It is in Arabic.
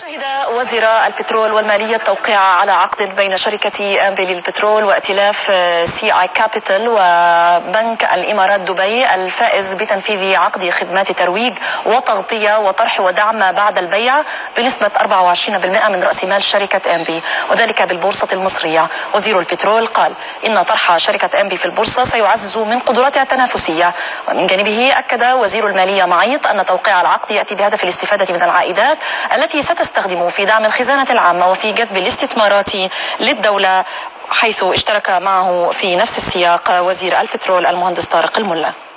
شهد وزير البترول والمالية التوقيع على عقد بين شركة أنبي للبترول وائتلاف سي اي كابيتال وبنك الإمارات دبي الفائز بتنفيذ عقد خدمات ترويج وتغطية وطرح ودعم بعد البيع بنسبة 24% من رأس مال شركة أنبي، وذلك بالبورصة المصرية. وزير البترول قال إن طرح شركة أنبي في البورصة سيعزز من قدراتها التنافسية. ومن جانبه أكد وزير المالية معيط أن توقيع العقد يأتي بهدف الاستفادة من العائدات التي ستستخدم في دعم الخزانة العامة وفي جذب الاستثمارات للدولة، حيث اشترك معه في نفس السياق وزير البترول المهندس طارق الملا.